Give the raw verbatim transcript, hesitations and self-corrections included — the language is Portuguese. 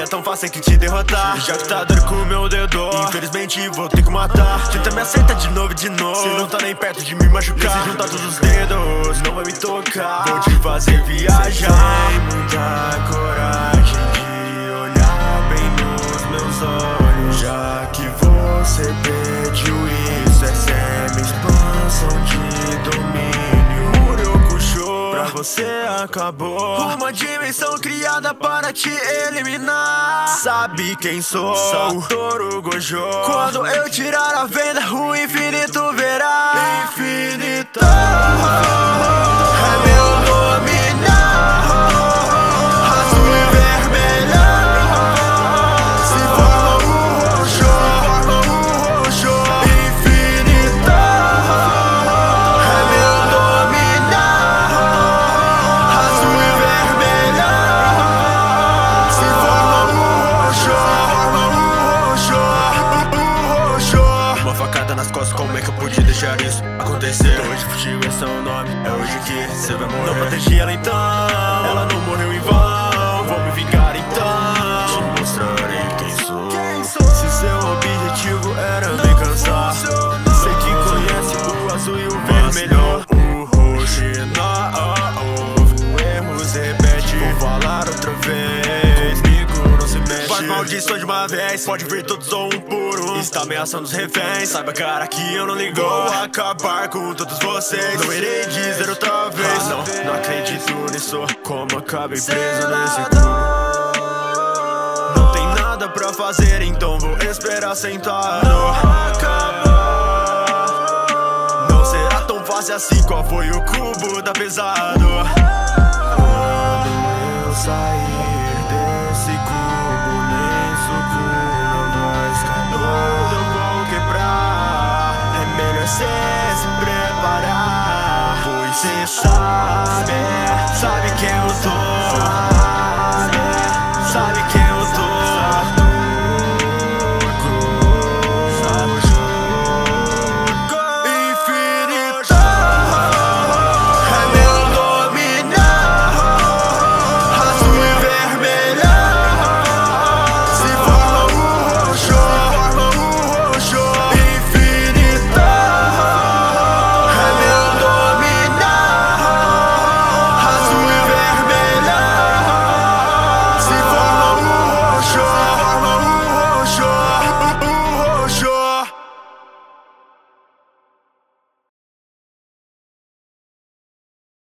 é tão fácil que te derrotar. Já que tá dando com o meu dedo, infelizmente vou ter que matar. Tenta me acertar de novo e de novo, se não tá nem perto de me machucar. Se juntar todos os dedos, não vai me tocar. Vou te fazer viajar. Tem muita coragem de olhar bem nos meus olhos. Já que você pediu isso, essa é minha expansão de domínio. Muriokusho, pra você acabou. Uma dimensão criada para te eliminar. Sabe quem sou? Satoru Gojo. Quando eu tirar a venda, o infinito verá. Infinito é meu dominar. Azul e vermelho se forma o roxo, forma o roxo. Infinito é meu dominar. Azul e vermelho se forma o roxo, forma o roxo, o roxo. Uma facada nas costas, como é que eu pude deixar isso acontecer? Hoje fugiu, esse é o nome, é hoje que cê vai morrer. Não protegi ela então, ela não morreu em vão. Vou me vingar então, te mostrarei quem sou. Se seu objetivo era me cansar, sei que conhece o azul e o vermelho. O roxo não houve, o erro se repete. Vou falar outra vez, comigo não se mexe. Faz maldição de uma vez, pode vir todos ou um por um. Está ameaçando os reféns, saiba cara que eu não ligo. Vou acabar com todos vocês, não irei dizer outra vez. Ah, não, não acredito nisso, como acabei preso nesse cu. Não tem nada pra fazer, então vou esperar sentado. Não será tão fácil assim, qual foi o cubo da pesado? Quando eu sair desse cubo, nem suco não vai escapar. Eu vou quebrar, é melhor cê se preparar, pois cê sabe, sabe quem